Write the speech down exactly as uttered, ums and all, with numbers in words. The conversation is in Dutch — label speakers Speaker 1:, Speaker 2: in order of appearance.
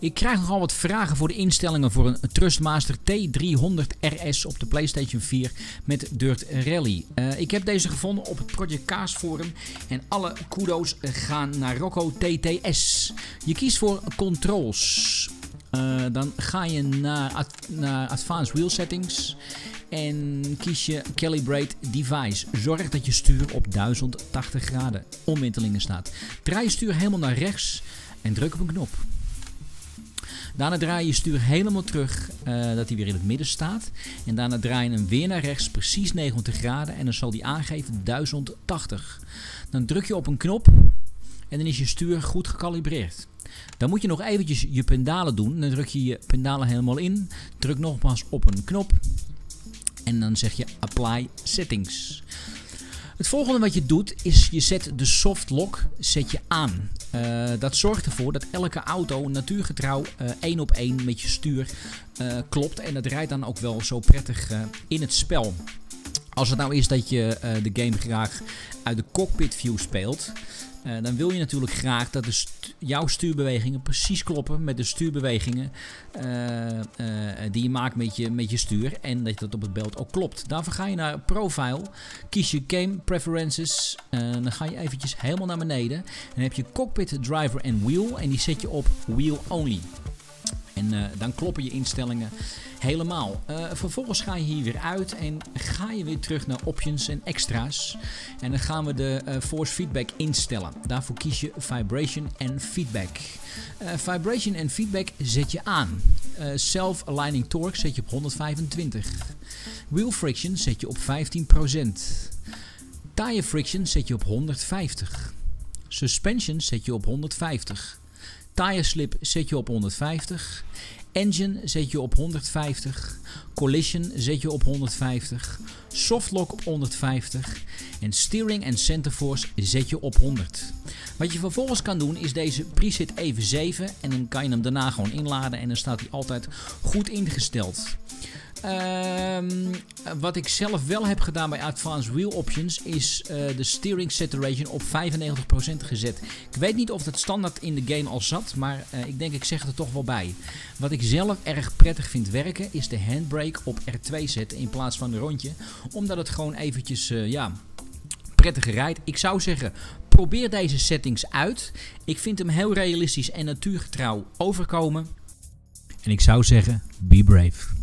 Speaker 1: Ik krijg nogal wat vragen voor de instellingen voor een Thrustmaster T driehonderd R S op de PlayStation vier met Dirt Rally. Uh, ik heb deze gevonden op het Project Cars forum en alle kudo's gaan naar Rocco T T S. Je kiest voor Controls. Uh, dan ga je naar, ad naar Advanced Wheel Settings en kies je Calibrate Device. Zorg dat je stuur op duizend tachtig graden omwentelingen staat. Draai je stuur helemaal naar rechts en druk op een knop. Daarna draai je je stuur helemaal terug, uh, dat hij weer in het midden staat. En daarna draai je hem weer naar rechts, precies negentig graden. En dan zal hij aangeven duizend tachtig. Dan druk je op een knop en dan is je stuur goed gekalibreerd. Dan moet je nog eventjes je pendalen doen. Dan druk je je pendalen helemaal in. Druk nogmaals op een knop. En dan zeg je Apply Settings. Het volgende wat je doet is je zet de soft lock zet je aan. Uh, dat zorgt ervoor dat elke auto natuurgetrouw uh, één op één met je stuur uh, klopt. En dat rijdt dan ook wel zo prettig uh, in het spel. Als het nou is dat je uh, de game graag uit de cockpit view speelt, uh, dan wil je natuurlijk graag dat de stu jouw stuurbewegingen precies kloppen met de stuurbewegingen uh, uh, die je maakt met je, met je stuur. En dat dat op het beeld ook klopt. Daarvoor ga je naar Profile, kies je Game Preferences. Uh, dan ga je eventjes helemaal naar beneden. En dan heb je Cockpit, Driver en Wheel. En die zet je op Wheel Only. En uh, dan kloppen je instellingen helemaal. Uh, vervolgens ga je hier weer uit en ga je weer terug naar Options en Extra's. En dan gaan we de uh, Force Feedback instellen. Daarvoor kies je Vibration en Feedback. Uh, Vibration en Feedback zet je aan. Uh, Self-Aligning Torque zet je op honderdvijfentwintig. Wheel Friction zet je op vijftien procent. Tire Friction zet je op honderdvijftig. Suspension zet je op honderdvijftig. Tire slip zet je op honderdvijftig. Engine zet je op honderdvijftig. Collision zet je op honderdvijftig. Softlock op honderdvijftig. En steering en center force zet je op honderd. Wat je vervolgens kan doen is deze preset even zeven. En dan kan je hem daarna gewoon inladen. En dan staat hij altijd goed ingesteld. Um, wat ik zelf wel heb gedaan bij Advanced Wheel Options is uh, de steering saturation op vijfennegentig procent gezet. Ik weet niet of dat standaard in de game al zat, maar uh, ik denk ik zeg het er toch wel bij. Wat ik zelf erg prettig vind werken is de handbrake op R twee zetten in plaats van een rondje. Omdat het gewoon eventjes uh, ja, prettiger rijdt. Ik zou zeggen, probeer deze settings uit. Ik vind hem heel realistisch en natuurgetrouw overkomen. En ik zou zeggen, be brave.